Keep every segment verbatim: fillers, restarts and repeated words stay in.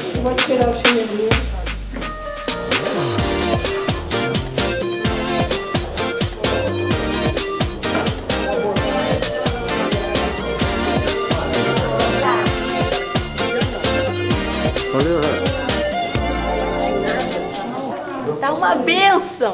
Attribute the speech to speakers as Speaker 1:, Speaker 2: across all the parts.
Speaker 1: Eu vou tirar o chinelinho.
Speaker 2: Valeu,
Speaker 3: tá uma bênção.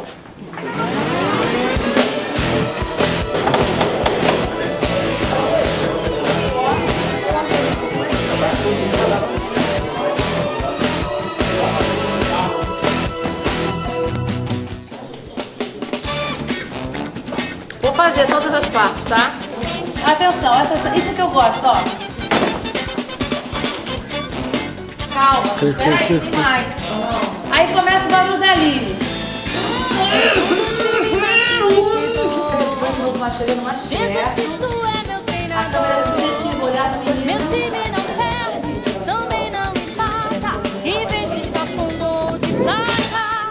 Speaker 3: Vou fazer todas as partes, tá? Atenção, essa, isso que eu gosto, ó. Calma, peraí, tem mais. Aí começa o barulho da Aline.
Speaker 4: Jesus Cristo é meu treinador. Meu time não perde, também não empata. E vence só com gol de placa.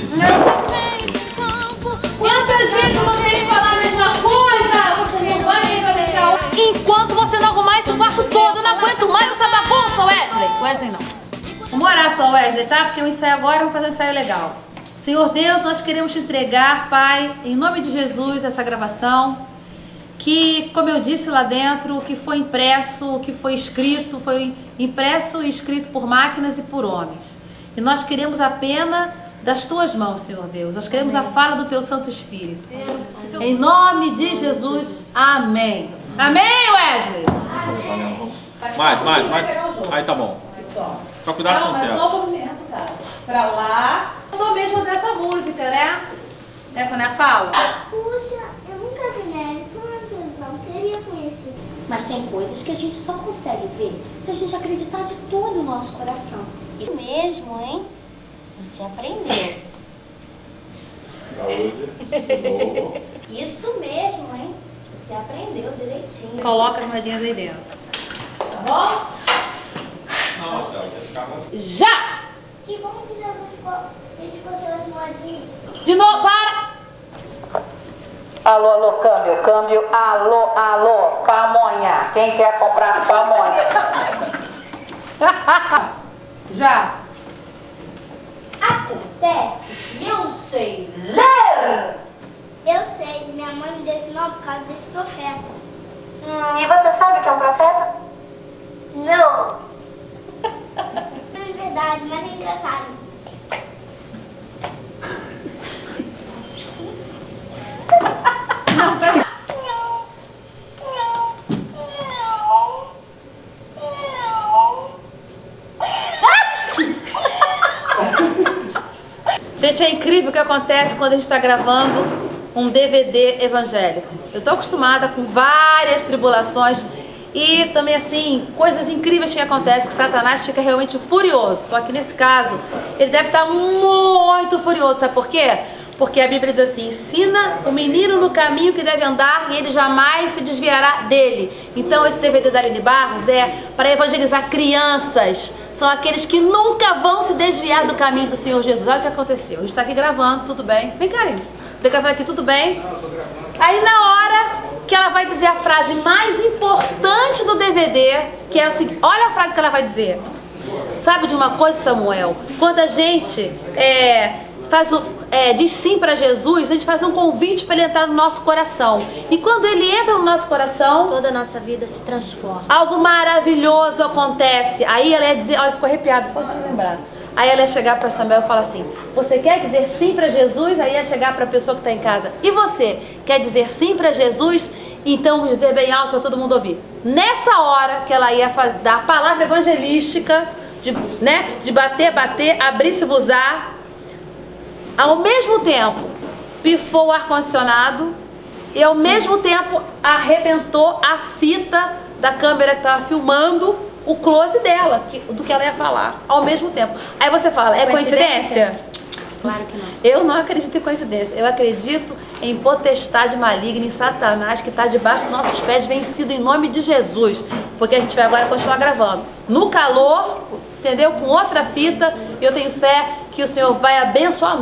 Speaker 3: Quantas vezes eu vou ter que falar a mesma coisa? Você não vai me enquanto você não arrumar esse quarto todo, eu não aguento mais essa bagunça, Wesley. Wesley não. Vamos orar só, Wesley, tá? Porque o ensaio agora, vamos fazer um ensaio legal. Senhor Deus, nós queremos te entregar, Pai, em nome de Jesus, essa gravação, que, como eu disse lá dentro, o que foi impresso, o que foi escrito, foi impresso e escrito por máquinas e por homens. E nós queremos a pena das tuas mãos, Senhor Deus. Nós queremos amém. A fala do teu Santo Espírito. Em nome de Jesus, amém. Amém, Wesley?
Speaker 5: Amém. Mais, mais, mais. Aí tá bom. Só cuidado com o teto.
Speaker 3: Só o movimento, cara. Pra lá. Gostou mesmo dessa música, né? Essa, né, fala?
Speaker 6: Puxa, eu nunca vi nela, isso é uma televisão, queria conhecer.
Speaker 7: Mas tem coisas que a gente só consegue ver se a gente acreditar de todo o nosso coração.
Speaker 6: Isso mesmo, hein? Você aprendeu.
Speaker 5: Saúde.
Speaker 6: Isso mesmo, hein? Você aprendeu direitinho.
Speaker 3: Coloca as moedinhas aí dentro. Tá bom?
Speaker 5: Não, Marcelo, vai ficar muito...
Speaker 3: Já!
Speaker 6: Que bom que Jesus ficou, ele ficou pelas moedinhas.
Speaker 3: De novo, para! Alô, alô, câmbio, câmbio, alô, alô, pamonha. Quem quer comprar pamonha? Já!
Speaker 6: Acontece
Speaker 3: que eu sei ler!
Speaker 6: Eu sei, minha mãe me ensinou por causa desse profeta.
Speaker 7: Hum, e você sabe o que é um profeta?
Speaker 6: Não! Não é verdade, mas é engraçado.
Speaker 3: Não, peraí. Gente, é incrível o que acontece quando a gente está gravando um D V D evangélico. Eu estou acostumada com várias tribulações e também, assim, coisas incríveis que acontecem, que Satanás fica realmente furioso. Só que nesse caso, ele deve estar muito furioso. Sabe por quê? Porque a Bíblia diz assim, ensina o menino no caminho que deve andar e ele jamais se desviará dele. Então esse D V D da Aline Barros é para evangelizar crianças. São aqueles que nunca vão se desviar do caminho do Senhor Jesus. Olha o que aconteceu. A gente está aqui gravando, tudo bem? Vem cá, Aline. Está gravando aqui, tudo bem? Aí na hora que ela vai dizer a frase mais importante do D V D, que é o seguinte, olha a frase que ela vai dizer. Sabe de uma coisa, Samuel? Quando a gente é, faz o, é, diz sim para Jesus, a gente faz um convite para ele entrar no nosso coração. E quando ele entra no nosso coração,
Speaker 7: toda a nossa vida se transforma.
Speaker 3: Algo maravilhoso acontece. Aí ela ia dizer, olha, ficou arrepiada só de lembrar. Aí ela ia chegar para Samuel e falar assim, você quer dizer sim para Jesus? Aí ia chegar para a pessoa que está em casa, e você quer dizer sim para Jesus? Então vamos dizer bem alto para todo mundo ouvir. Nessa hora que ela ia fazer, dar a palavra evangelística, de, né, de bater, bater, abrir-se-vos-á, ao mesmo tempo pifou o ar-condicionado e ao mesmo tempo arrebentou a fita da câmera que estava filmando o close dela, que, do que ela ia falar, ao mesmo tempo. Aí você fala, é coincidência? coincidência?
Speaker 7: Claro que não.
Speaker 3: Eu não acredito em coincidência, eu acredito em potestade maligna, em Satanás que está debaixo dos nossos pés, vencido em nome de Jesus. Porque a gente vai agora continuar gravando. No calor, entendeu? Com outra fita, e eu tenho fé que o Senhor vai abençoar muito.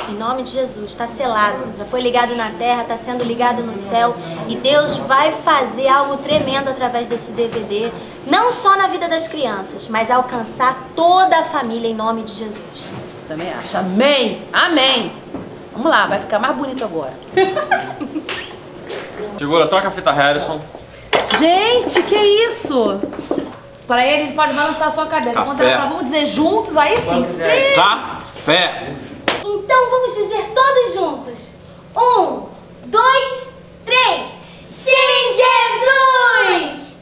Speaker 7: Em nome de Jesus, está selado. Já foi ligado na terra, está sendo ligado no céu. E Deus vai fazer algo tremendo através desse D V D. Não só na vida das crianças, mas alcançar toda a família em nome de Jesus.
Speaker 3: Também acho. Amém. Amém. Vamos lá, vai ficar mais bonito agora.
Speaker 5: Segura, troca a fita Harrison.
Speaker 3: Gente, que isso? Para ele, ele pode balançar a sua cabeça.
Speaker 5: Café.
Speaker 3: Quando ela, vamos dizer juntos, aí sim. sim.
Speaker 5: Café.
Speaker 7: Então vamos dizer todos juntos. Um, dois, três. Sim, Jesus!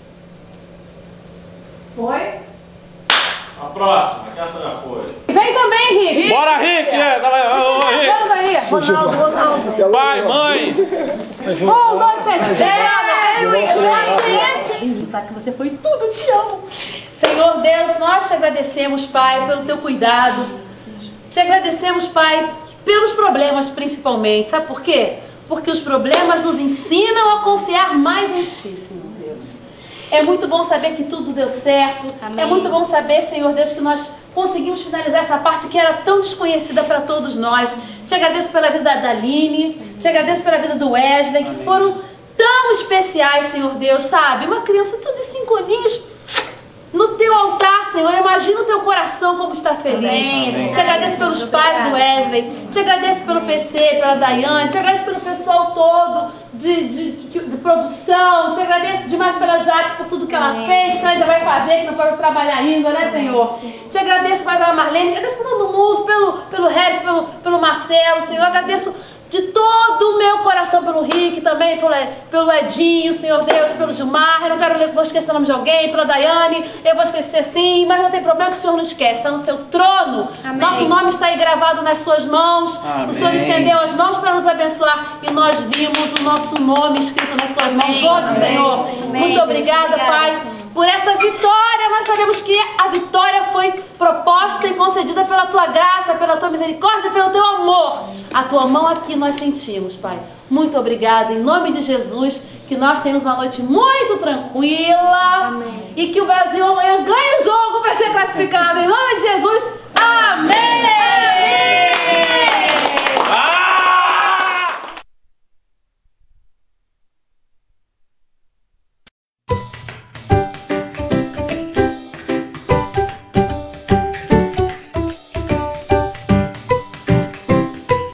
Speaker 3: Foi?
Speaker 5: A próxima, que essa já foi.
Speaker 3: Vem também, Rick.
Speaker 5: Bora, Rick! É, tá bem. Ô, Rick.
Speaker 3: Vamos aí. Ronaldo, Ronaldo.
Speaker 5: Pai, mãe.
Speaker 3: Um, dois, três. É, eu ia tá que você foi tudo, eu te amo. Senhor Deus, nós te agradecemos, Pai, pelo teu cuidado. Te agradecemos, Pai, pelos problemas principalmente. Sabe por quê? Porque os problemas nos ensinam a confiar mais em Ti, Senhor Deus. É muito bom saber que tudo deu certo.
Speaker 7: Amém.
Speaker 3: É muito bom saber, Senhor Deus, que nós conseguimos finalizar essa parte que era tão desconhecida para todos nós. Te agradeço pela vida da Aline, te agradeço pela vida do Wesley, que foram tão especiais, Senhor Deus, sabe? Uma criança de cinco aninhos no teu altar, Senhor. Imagina o teu coração como está feliz.
Speaker 7: Amém.
Speaker 3: Te agradeço pelos pais do Wesley, te agradeço pelo P C, pela Daiane, te agradeço pelo pessoal todo de, de, de, de produção, te agradeço demais pela Jaque por tudo que ela fez, que ela ainda vai fazer, que não parou de trabalhar ainda, né, Senhor? Te agradeço, Pai, pela Marlene, te agradeço por todo mundo, pelo, pelo Regis, pelo, pelo Marcelo, Senhor. Agradeço de todo o meu coração pelo Rick, também pelo, pelo Edinho, Senhor Deus, pelo Gilmar. Eu não quero, vou esquecer o nome de alguém, pela Daiane, eu vou esquecer sim, mas não tem problema que o Senhor não esquece, está no seu trono.
Speaker 7: Amém.
Speaker 3: Nosso nome está aí gravado nas suas mãos.
Speaker 2: Amém.
Speaker 3: O Senhor estendeu as mãos para nos abençoar e nós vimos o nosso nome escrito nas suas mãos hoje,
Speaker 7: Amém.
Speaker 3: Senhor.
Speaker 7: Amém.
Speaker 3: Muito obrigada,
Speaker 7: Obrigada,
Speaker 3: Pai,
Speaker 7: Senhor.
Speaker 3: por essa vitória. Nós sabemos que a vitória foi proposta e concedida pela Tua graça, pela Tua misericórdia, pelo Teu amor. A Tua mão aqui nós sentimos, Pai. Muito obrigada. Em nome de Jesus, que nós tenhamos uma noite muito tranquila.
Speaker 7: Amém.
Speaker 3: E que o Brasil amanhã ganhe o jogo para ser classificado. Em nome de Jesus, amém.